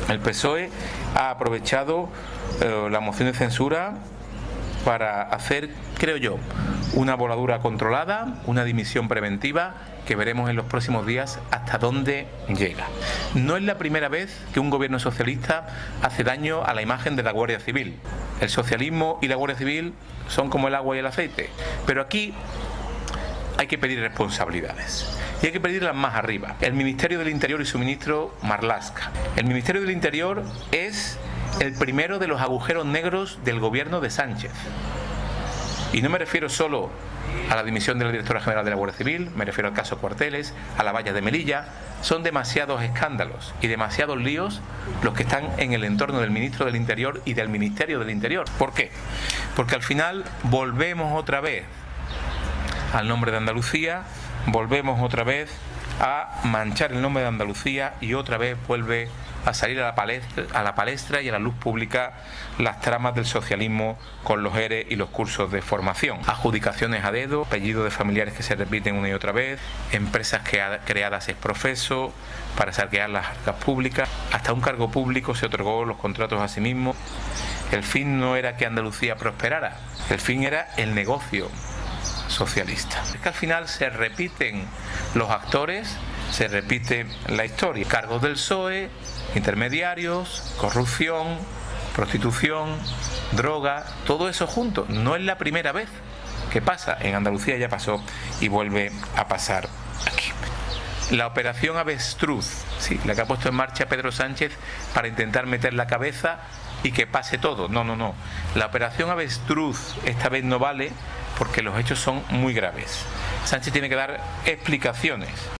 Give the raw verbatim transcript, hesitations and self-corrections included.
El P S O E ha aprovechado eh, la moción de censura para hacer, creo yo, una voladura controlada, una dimisión preventiva que veremos en los próximos días hasta dónde llega. No es la primera vez que un gobierno socialista hace daño a la imagen de la Guardia Civil. El socialismo y la Guardia Civil son como el agua y el aceite, pero aquí hay que pedir responsabilidades. Y hay que pedirlas más arriba. El Ministerio del Interior y su ministro Marlaska. El Ministerio del Interior es el primero de los agujeros negros del gobierno de Sánchez. Y no me refiero solo a la dimisión de la directora general de la Guardia Civil, me refiero al caso Cuarteles, a la valla de Melilla. Son demasiados escándalos y demasiados líos los que están en el entorno del ministro del Interior y del Ministerio del Interior. ¿Por qué? Porque al final volvemos otra vez al nombre de Andalucía, volvemos otra vez a manchar el nombre de Andalucía y otra vez vuelve a salir a la palestra, a la palestra y a la luz pública las tramas del socialismo con los E R E y los cursos de formación. Adjudicaciones a dedo, apellidos de familiares que se repiten una y otra vez, empresas creadas ex profeso para saquear las arcas públicas, hasta un cargo público se otorgó los contratos a sí mismo. El fin no era que Andalucía prosperara, el fin era el negocio socialista. Es que al final se repiten los actores, se repite la historia. Cargos del P S O E, intermediarios, corrupción, prostitución, droga, todo eso junto. No es la primera vez que pasa. En Andalucía ya pasó y vuelve a pasar aquí. La operación Avestruz, sí, la que ha puesto en marcha Pedro Sánchez para intentar meter la cabeza y que pase todo. No, no, no. La operación Avestruz esta vez no vale porque los hechos son muy graves. Sánchez tiene que dar explicaciones.